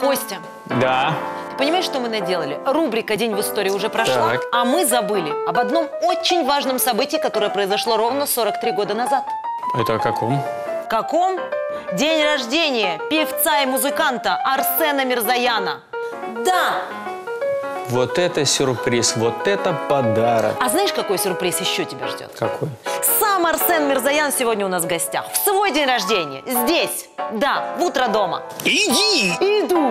Костя. Да. Ты понимаешь, что мы наделали? Рубрика «День в истории» уже прошла, Так. а мы забыли об одном очень важном событии, которое произошло ровно 43 года назад. Это о каком? Каком? День рождения певца и музыканта Арсена Мирзояна. Да! Вот это сюрприз, вот это подарок. А знаешь, какой сюрприз еще тебя ждет? Какой? Сам Арсен Мирзоян сегодня у нас в гостях. В свой день рождения. Здесь. Да, в утро дома. Иди! Иду.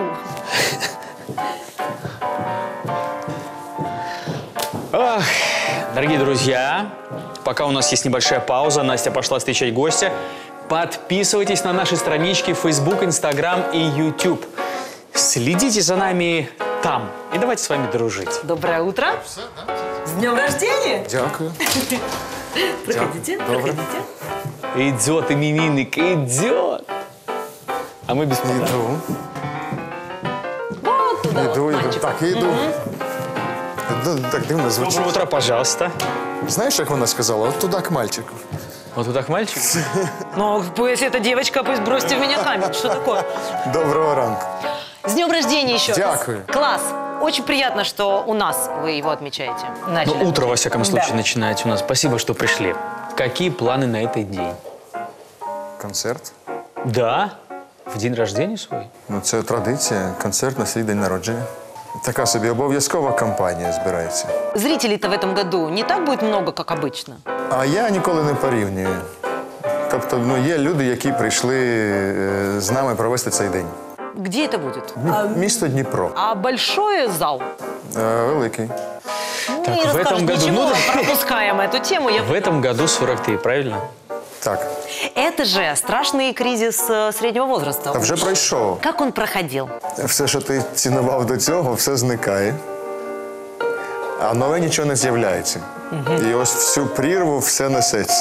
Ах, дорогие друзья, пока у нас есть небольшая пауза, Настя пошла встречать гостя. Подписывайтесь на наши странички в Facebook, Instagram и YouTube. Следите за нами там. И давайте с вами дружить. Доброе утро. С днем рождения. Дякую. Проходите, Доброе. проходите. Идет именинник, идет. А мы без подарка. Іду. Вот туда вот, мальчик. Так, іду. Так дивно звучить. Доброе утро, пожалуйста. Знаєш, як вона сказала? От туди к мальчику. Вот туда к мальчику. Ну, если это девочка, пусть бросьте в меня камень. Что такое? Доброго ранку. С днем рождения еще раз. Дякую. Класс. Очень приятно, что у нас вы его отмечаете. Ну, Начали. утро, во всяком случае, Да. начинаете у нас. Спасибо, что пришли. Какие планы на этот день? Концерт. Да? В день рождения свой? Ну, це традиція. Концерт на свій день народження. Така собі обов'язкова кампанія збирається. Зрителей-то в этом году не так будет много, как обычно. А я ніколи не порівнюю. Тобто, ну, є люди, які прийшли з нами провести цей день. Где это будет? Місто Дніпро. А большой зал? Великий. Так, Не в этом расскажут году, ничего, ну, пропускаем эту тему. В этом году 43, правильно? Так. Это же страшный кризис среднего возраста. Та вже пройшов. Как он проходил? Все, що ти цінував до цього, все зникає. А нове нічого не з'являється. І ось всю прірву все несеться.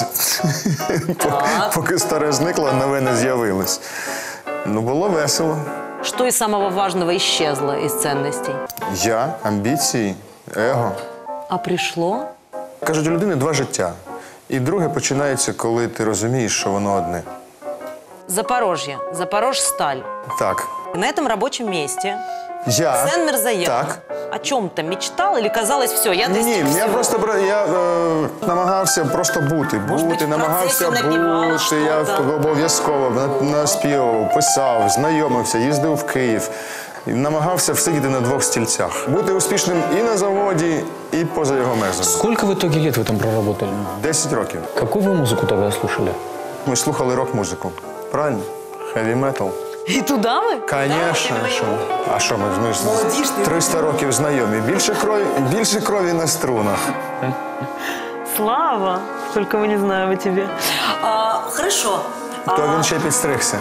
Поки старе зникло, нове не з'явилось. Ну, було весело. Что из самого важного исчезло из ценностей? Я, амбіції, его. А пришло? Кажуть, у людини два життя. І друге починається, коли ти розумієш, що воно одне. Запорожье. Запорожсталь. Так. На этом рабочем месте Я. Арсен Мирзоян Так. о чем-то мечтал или казалось все? Я Ні, я просто намагався просто бути, быть, в намагався процесі напівав бути. Я щось? обов'язково наспівав, писав, знайомився, їздив в Київ. І намагався всидіти на двох стільцях. Бути успішним і на заводі, і поза його межами. Сколько в итоге лет в этом проработали? 10 років. Какую вы музыку тогда слушали? Ми слухали рок-музику. Правильно? Хеві-метал. И туда вы? Конечно, що? А що ми ж 300 років знайомі. Більше крові на струнах. Слава! Только мы не знаем о тебе. Хорошо. То він ще підстригся.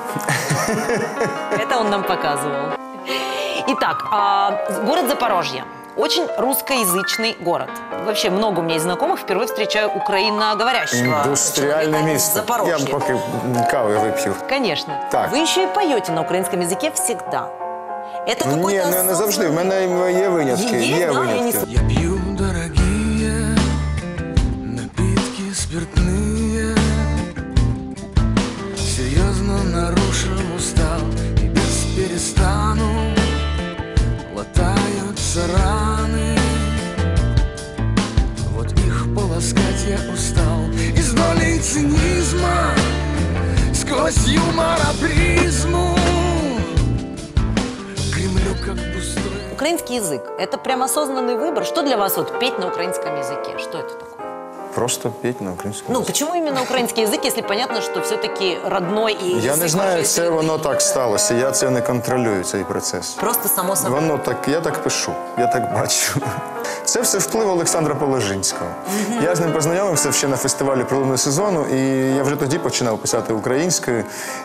Это он нам показывал. Итак, город Запорожье. Очень русскоязычный город. Вообще много у меня есть знакомых, впервые встречаю украиноговорящего. Індустріальне місто. Я поки кави вип'ю. Конечно. Так. Вы еще и поете на украинском языке всегда. Это Ні, какой-то не завжди. В мене є винятки. Є винятки. Я пью дорогие напитки спиртные, серьезно нарушил устал и без перестану латаются раны. Вот их полоскать я устал из доли цинизма сквозь юмора призму. Кремлю как пустой. Украинский язык – это прям осознанный выбор. Что для вас вот петь на украинском языке? Что это такое? Просто петь на українському. Ну, почему именно украинский язык, если понятно, что все-таки родной и... Я не язык знаю, вашей це среды? воно так сталося. Я це не контролюю, цей процес. Просто само собой. Воно так, я так пишу, я так бачу. Це все вплив Олександра Положинського. Я з ним познайомився ще на фестивалі «Прилунного сезону», і я вже тоді починав писати українською,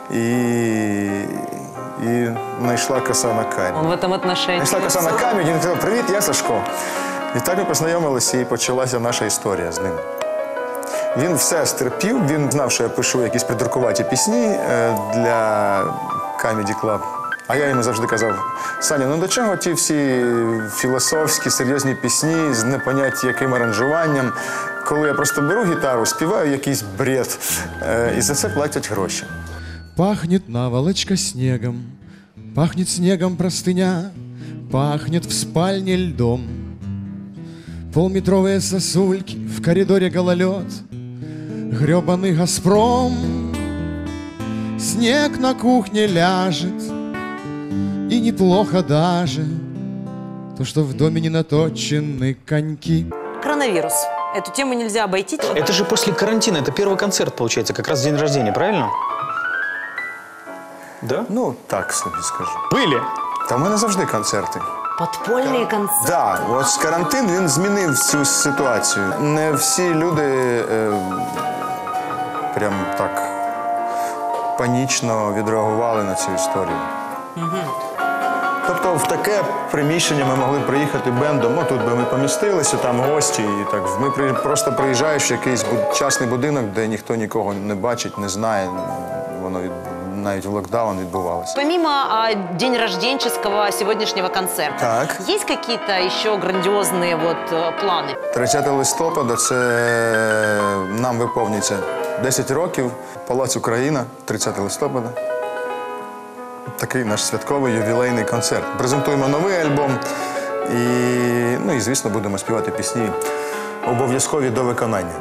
і знайшла коса на камінь. Он в этом отношении... Знайшла коса на камінь, і він сказав: «Привіт, я Сашко». І так ми познайомилися, і почалася наша історія з ним. Він все стерпів, він знав, що я пишу якісь придуркуваті пісні для Comedy Club. А я йому завжди казав: Саня, ну до чого ті всі філософські, серйозні пісні з непонятті яким аранжуванням, коли я просто беру гітару, співаю якийсь бред, і за це платять гроші. Пахнет наволочка снегом, Пахнет снегом простыня, пахнет в спальне льдом. Полметровые сосульки, в коридоре гололед, гребаный «Газпром». Снег на кухне ляжет, и неплохо даже то, что в доме не наточены коньки. Коронавирус. Эту тему нельзя обойти. Это же после карантина, это первый концерт, получается, как раз день рождения, правильно? Да? Ну, так собі скажу. Были? Та в мене завжди концерти. Подпольные концерты. Так, ось карантин він змінив цю ситуацію. Не всі люди прям так панічно відреагували на цю історію. Тобто в таке приміщення ми могли приїхати бендом, ну тут би ми помістилися, там гості, і так ми просто приїжджаєш в якийсь частний будинок, де ніхто нікого не бачить, не знає, воно навіть в локдаун відбувалося. Помимо день рожденческого сегодняшнего концерта, Так. есть какие-то еще грандиозные планы? 30 листопада це нам виповнюється 10 років. Палац Україна, 30 листопада. Такий наш святковий ювілейний концерт. Презентуємо новий альбом і звісно, будемо співати пісні обов'язкові до виконання.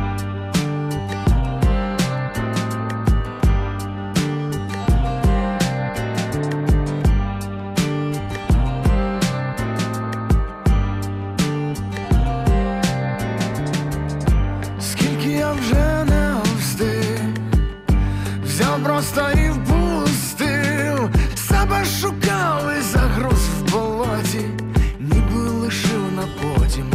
Скільки я вже не встиг, взяв просто і впустив, себе шукав і загруз в болоті, ніби лишив на потім.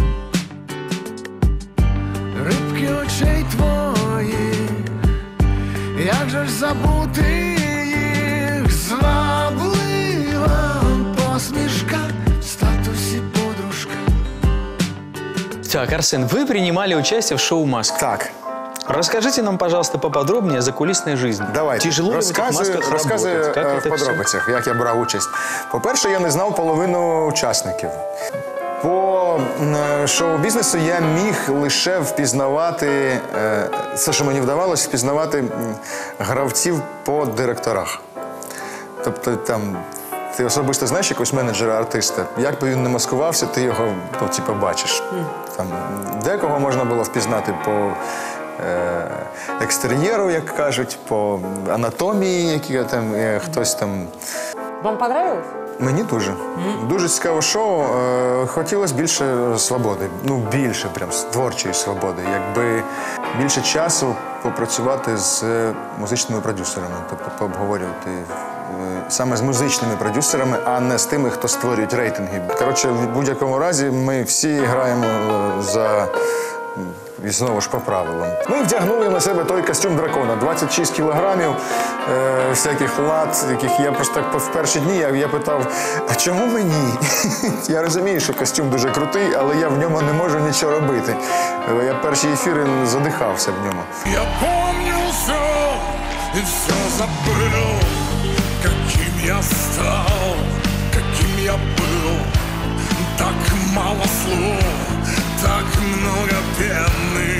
Рибки очей твої, як же ж забути їх, зваблива посмішка в статусі подружка. Так, Арсен, вы принимали участие в шоу «Маска». Так, Расскажите нам, пожалуйста, поподробнее о закулисной жизни. давайте. Тяжело ли в этих масках Розказую работать? Как в это все? подробицях, як я брав участь. По-перше, я не знав половину учасників. По шоу-бізнесу я міг лише впізнавати, все, що мені вдавалося, впізнавати гравців по директорах. Тобто там ти особисто знаєш якогось менеджера-артиста, як би він не маскувався, ти його бачиш. Там, декого можна було впізнати по екстер'єру, як кажуть, по анатомії, які там хтось там. Вам понравилось? Мені дуже. Дуже цікаве шоу. Хотілося більше свободи. Ну, більше прям творчої свободи. Якби більше часу попрацювати з музичними продюсерами, тобто пообговорювати саме з музичними продюсерами, а не з тими, хто створюють рейтинги. Коротше, в будь-якому разі ми всі граємо за... І знову ж по правилам. Ми вдягнули на себе той костюм дракона. 26 кілограмів всяких лад, яких я просто так в перші дні я питав, а чому мені? Я розумію, що костюм дуже крутий, але я в ньому не можу нічого робити. Я перші ефіри задихався в ньому. Я помню все и все забыл, каким я стал, каким я был. Так мало слов, так много пены.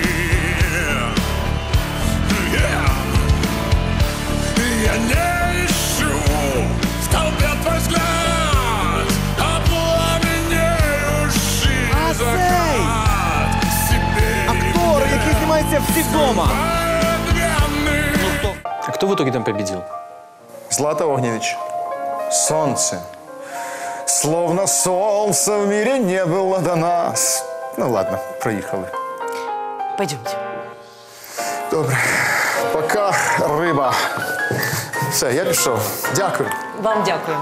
Я не ищу в толпе твой взгляд, а пламенеющий закат себе. Актор, який знімається всі вдома. А кто в итоге там победил? Злата Огнєвіч. Солнце. Словно солнце в мире не было до нас. Ну ладно, проїхали. Пойдемте. Добре. Пока, риба. Все, я пішов. Дякую. Вам дякую.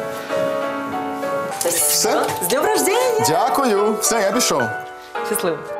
Все? С днем рождения! Дякую. Все, я пішов. Счастливо.